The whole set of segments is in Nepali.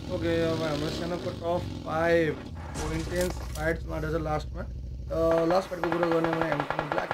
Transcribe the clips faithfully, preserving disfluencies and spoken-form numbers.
ओके अब हाम्रो SANHOK को टप फाइभ इन्टेन्स फाइट्समा रहेछ लास्टमा लास्ट फाइटको कुरो गर्ने भने हामीसँग ब्ल्याक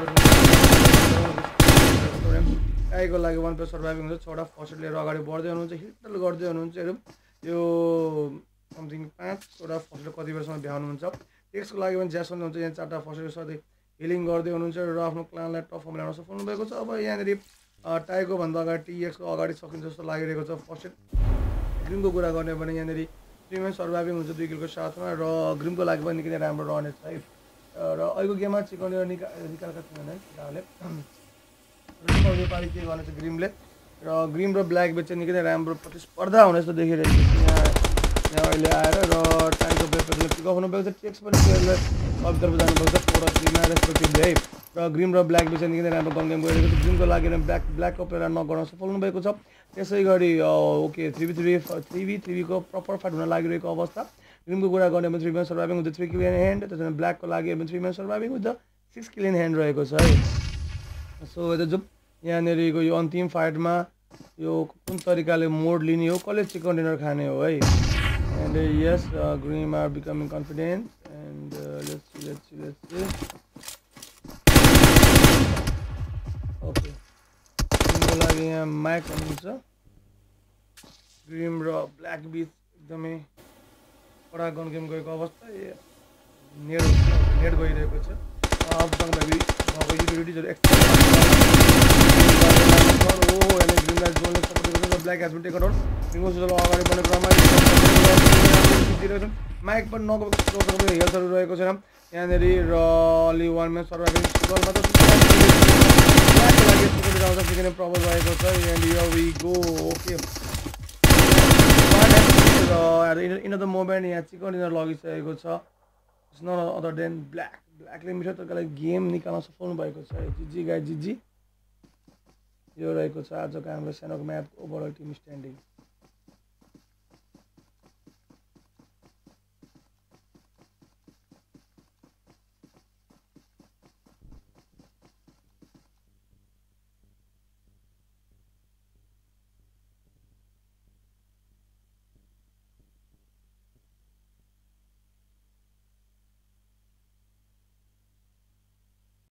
टाइको लागि वान प्लस सर्भाइभिङ हुन्छ छवटा फर्स्ट लिएर अगाडि बढ्दै हुनुहुन्छ हिटल गर्दै हुनुहुन्छ हेरौँ यो समथिङ पाँचवटा फर्स्ट कति बेरसम्म भ्याउनुहुन्छ टेक्सको लागि पनि ज्यासन हुन्छ यहाँ चारवटा फर्स्ट सधैँ हिलिङ गर्दै हुनुहुन्छ र आफ्नो क्लानलाई टप फर्म ल्याउन सफल हुनुभएको छ अब यहाँनिर टाइको भन्दा अगाडि टिएक्सको अगाडि सकिन्छ जस्तो लागिरहेको छ फर्स्ट ग्रिमको कुरा गर्ने भने यहाँनिर थ्री म्याच सर्भाइभिङ हुन्छ दुई किलको साथमा र ग्रिमको लागि पनि निकै नै राम्रो रहनेछ है र अहिलेको गेममा चिकन निका निकालेका थिएन है केटाहरूले नेपाली के गर्नेछ ग्रिमले र ग्रिम र ब्ल्याक बेच चाहिँ निकै नै राम्रो प्रतिस्पर्धा हुने जस्तो देखिरहेको छ यहाँ यहाँ अहिले आएर र टाइमको ब्रेकले पिकअप हुनुभएको छ टेक्स पनि प्लेयरले अभितर्फ जानुभएको छ फोर थ्रीमा रेस्पेक्टिभली है र ग्रिम र ब्ल्याक बेच निकै नै राम्रो गन गेम गइरहेको छ ग्रिमको लागि ब्ल्याक ब्ल्याकको प्लेयर नक गर्न सफल हुनुभएको छ त्यसै गरी okay three B three three B थ्रीको प्रपर फाइट हुन लागिरहेको अवस्था ग्रिमको कुरा गर्ने भने three man surviving with three kill in hand त्यसमा ब्ल्याकको लागि three man surviving with the six kill in hand रहेको छ है सो यता जो यहाँनिरको यो अन्तिम फाइटमा यो कुन तरिकाले मोड लिने हो कसले चिकन डिनर खाने हो है and yes Grim are becoming confident and let's see let's see let's see okay ग्रिमको लागि यहाँ माइक हुनुहुन्छ ग्रिम र ब्ल्याक बिच एकदमै कडा गन गेम गएको अवस्था नेट नेट गइरहेको छ अबसँग भएपछि भएको युटिलिटिजहरू एक्सट्रा हो अनि ग्रिमलाई जोनले सपोर्ट गरेको छ black has been taken out ग्रिमको सुझाव अगाडि बढ्ने क्रममा माइक पनि नगएको हेल्थहरू रहेको छैन यहाँनिर र अलि वान म्याच सर्भाइभिङ सुरुवालमा त ब्ल्याकको लागि यस्तो आउँछ निकै नै प्रब्लम रहेको छ and here we go okay र इन द मोमेन्ट यहाँ चिकन डिनर लगिसकेको छ it's not other than black ब्ल्याकले मिठो तरिकाले गेम निकाल्न सफल भएको छ जिजी गाई जिजी यो रहेको छ आजको हाम्रो SANHOK match overall team standing